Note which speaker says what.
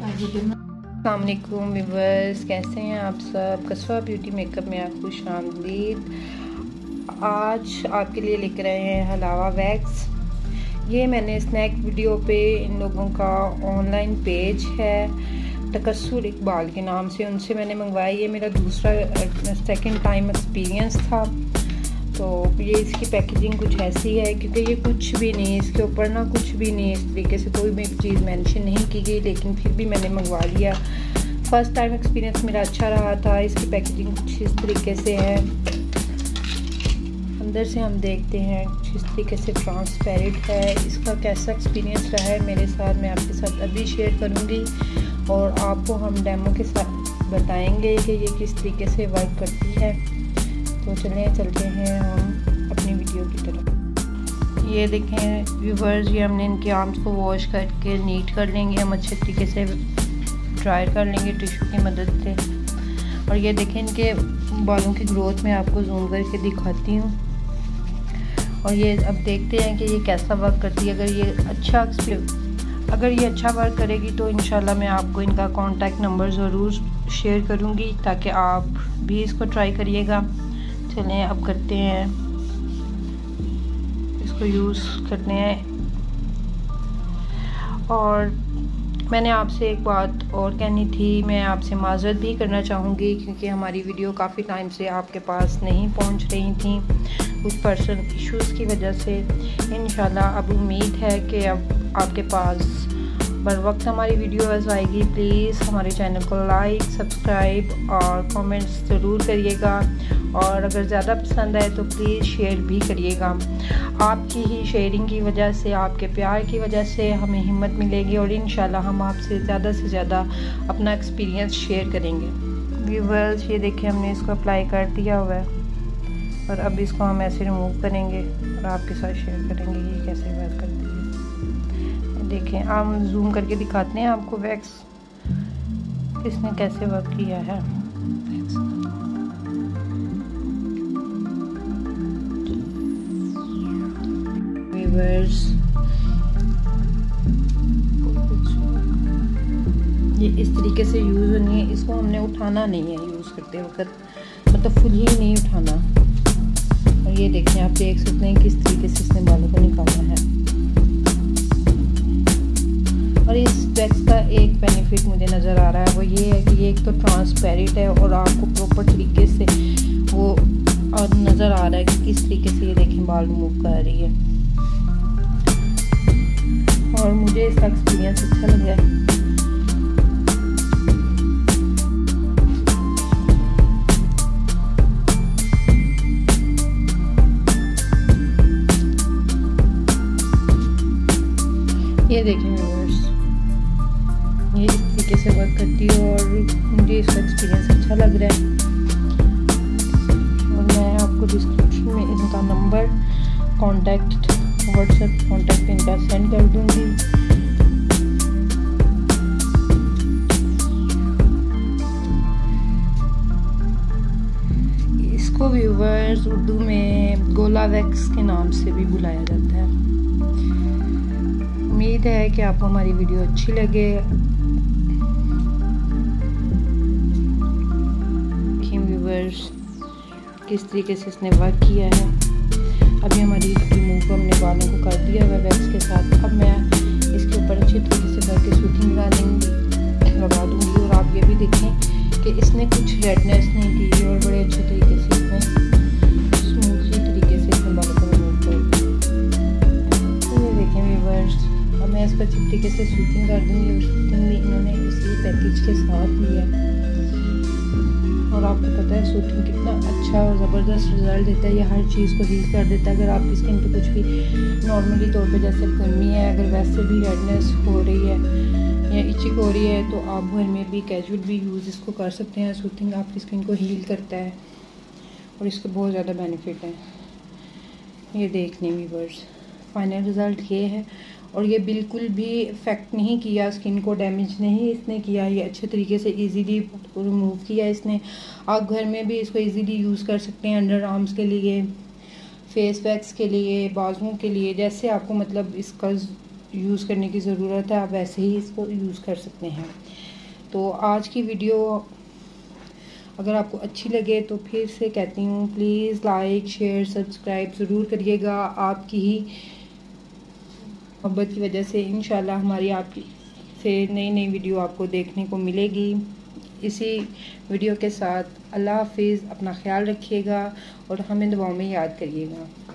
Speaker 1: अस्सलाम वालेकुम व्यूअर्स, कैसे हैं आप सब। कस्बा ब्यूटी मेकअप में आप खुश आमदीद। आज आपके लिए लेकर आए हैं हलावा वैक्स। ये मैंने स्नैक वीडियो पे इन लोगों का ऑनलाइन पेज है तकस्सुर इकबाल के नाम से, उनसे मैंने मंगवाया। ये मेरा दूसरा सेकंड टाइम एक्सपीरियंस था। तो ये इसकी पैकेजिंग कुछ ऐसी है, क्योंकि ये कुछ भी नहीं, इसके ऊपर ना कुछ भी नहीं, इस तरीके से कोई भी चीज़ मेंशन नहीं की गई, लेकिन फिर भी मैंने मंगवा लिया। फर्स्ट टाइम एक्सपीरियंस मेरा अच्छा रहा था। इसकी पैकेजिंग कुछ इस तरीके से है। अंदर से हम देखते हैं कुछ इस तरीके से ट्रांसपेरेंट है। इसका कैसा एक्सपीरियंस रहा है मेरे साथ, मैं आपके साथ अभी शेयर करूँगी और आपको हम डेमो के साथ बताएंगे कि ये किस तरीके से वर्क करती है। तो चलते हैं हम अपनी वीडियो की तरफ। ये देखें व्यूवर्स, ये हमने इनके आर्म्स को वॉश करके नीट कर लेंगे, हम अच्छे तरीके से ड्राई कर लेंगे टिश्यू की मदद से। और ये देखें इनके बालों की ग्रोथ मैं आपको जूम करके दिखाती हूँ। और ये अब देखते हैं कि ये कैसा वर्क करती है। अगर ये अच्छा वर्क करेगी तो इंशाल्लाह मैं आपको इनका कॉन्टैक्ट नंबर ज़रूर शेयर करूँगी, ताकि आप भी इसको ट्राई करिएगा। चलें अब करते हैं, इसको यूज़ करते हैं। और मैंने आपसे एक बात और कहनी थी, मैं आपसे माज़रत भी करना चाहूँगी, क्योंकि हमारी वीडियो काफ़ी टाइम से आपके पास नहीं पहुँच रही थी कुछ पर्सनल इश्यूज़ की वजह से। इंशाल्लाह अब उम्मीद है कि अब आपके पास बर वक्त हमारी वीडियोज़ आएगी। प्लीज़ हमारे चैनल को लाइक, सब्सक्राइब और कमेंट्स ज़रूर करिएगा। और अगर ज़्यादा पसंद आए तो प्लीज़ शेयर भी करिएगा। आपकी ही शेयरिंग की वजह से, आपके प्यार की वजह से हमें हिम्मत मिलेगी और इंशाल्लाह हम आपसे ज़्यादा से ज़्यादा अपना एक्सपीरियंस शेयर करेंगे। व्यूअर्स, ये देखिए हमने इसको अप्लाई कर दिया हुआ है और अब इसको हम ऐसे रिमूव करेंगे और आपके साथ शेयर करेंगे ये कैसे वर्क करती है। देखें, हम जूम करके दिखाते हैं आपको वैक्स इसने कैसे वर्क किया है। व्यूअर्स, ये इस तरीके से यूज़ होनी है। इसको हमने उठाना नहीं है यूज़ करते वक्त, मतलब फुल ही नहीं उठाना। और ये देखें, आप देख सकते हैं किस तरीके से इसने बालों को निकालना है। और इस वैक्स का एक बेनिफिट मुझे नज़र आ रहा है, वो ये है कि ये एक तो ट्रांसपेरेंट है और आपको प्रॉपर तरीके से वो और नज़र आ रहा है कि किस तरीके से ये देखें बाल मूव कर रही है। और मुझे इसका एक्सपीरियंस अच्छा लगा है। ये देखें व्यूअर्स, ये इस तरीके से वर्क करती है और मुझे इसका एक्सपीरियंस अच्छा लग रहा है। और मैं आपको डिस्क्रिप्शन में इनका नंबर, कॉन्टैक्ट, व्हाट्सएप कॉन्टैक्ट इनका सेंड कर दूंगी। इसको व्यूअर्स उर्दू में गोला वैक्स के नाम से भी बुलाया जाता है। उम्मीद है कि आपको हमारी वीडियो अच्छी लगे। व्यूअर्स, किस तरीके से इसने वर्क किया है। अभी हमारी मुंह को हमने बालों को कर दिया हुआ वैक्स के साथ। अब मैं इसके ऊपर अच्छी तरीके से करके सूथिंग लगा दूंगी। और आप ये भी देखें कि इसने कुछ रेडनेस नहीं की और बड़े अच्छे तरीके से इसने स्मूथली तरीके से इसने बालों को रिमूव कर दिया। तो ये देखें व्यूअर्स, अब मैं इसको अच्छी तरीके से सूथिंग कर दूँगी। और सूथिंग भी इन्होंने इसी पैकेज के साथ दी है। और आपको पता है सूथिंग कितना अच्छा और ज़बरदस्त रिज़ल्ट देता है। ये हर चीज़ को हील कर देता है। अगर आपकी स्किन पे कुछ भी नॉर्मली तौर पे जैसे गर्मी है, अगर वैसे भी रेडनेस हो रही है या इचिंग हो रही है, तो आप घर में भी कैजुअल भी यूज़ इसको कर सकते हैं। सूथिंग आपकी स्किन को हील करता है और इसके बहुत ज़्यादा बेनिफिट हैं। ये देख लें व्यूअर्स, फाइनल रिज़ल्ट ये है। और ये बिल्कुल भी इफ़ेक्ट नहीं किया, स्किन को डैमेज नहीं इसने किया। ये अच्छे तरीके से इजीली रिमूव किया इसने। आप घर में भी इसको इजीली यूज़ कर सकते हैं, अंडर आर्म्स के लिए, फेस वैक्स के लिए, बाजुओं के लिए, जैसे आपको मतलब इसका यूज़ करने की ज़रूरत है, आप वैसे ही इसको यूज़ कर सकते हैं। तो आज की वीडियो अगर आपको अच्छी लगे तो फिर से कहती हूँ, प्लीज़ लाइक शेयर सब्सक्राइब ज़रूर करिएगा। आपकी ही मोहब्बत की वजह से इंशाल्लाह हमारी आपकी से नई नई वीडियो आपको देखने को मिलेगी। इसी वीडियो के साथ अल्लाह हाफिज़, अपना ख्याल रखिएगा और हमें दुआओं में याद करिएगा।